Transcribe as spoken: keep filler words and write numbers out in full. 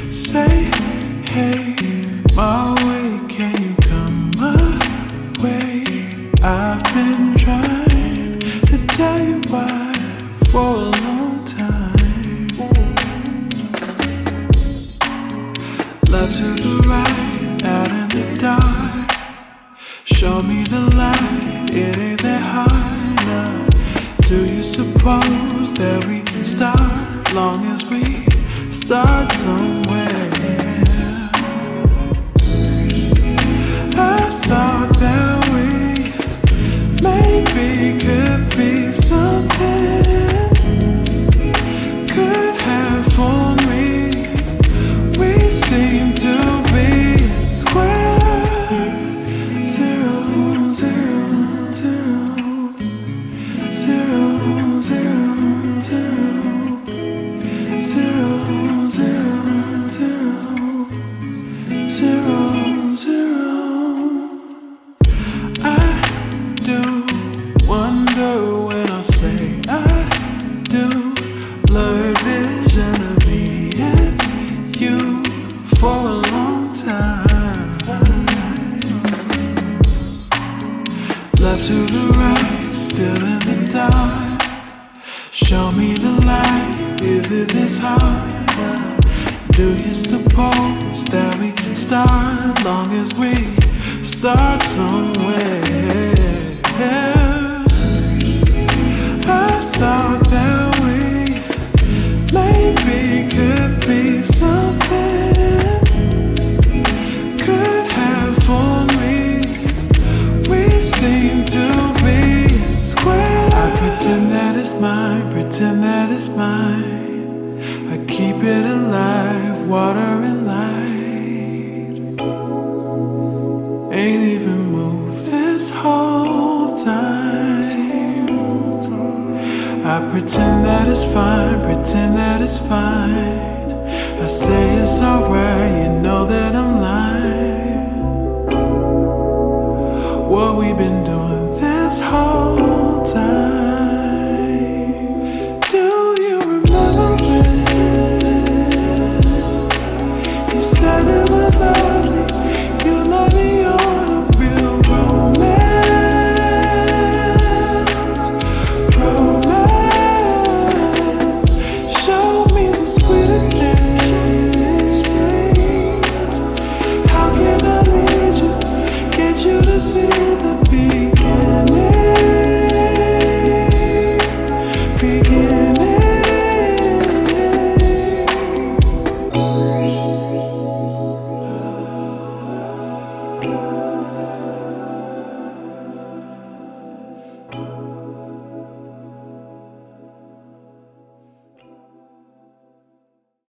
Say, hey, my way, can you come my way? I've been trying to tell you why for a long time. Love to the right, out in the dark. Show me the light, it ain't that hard now. Do you suppose that we start, long as we start somewhere? I thought that we maybe could be something, could have for me. We seem to be square. Zero, zero, zero, zero, zero, zero, zero, zero, zero, zero, zero. I do wonder when I say I do. Blurred vision of me and you for a long time. Left to the right, still in the dark. Show me the light, is it this hard now? Do you suppose that we start, long as we start somewhere? I thought that we maybe could be something, could have for me. We seem to be square. I pretend that it's mine, pretend that it's mine. I keep it alive, water and light. Ain't even moved this whole time. I pretend that it's fine, pretend that it's fine. I say it's alright, you know that I'm lying. What we've been doing this whole time. Do you remember when you said it was lovely? You let me on a real romance, romance. Show me the sweetest things. How can I lead you, get you to see the beauty?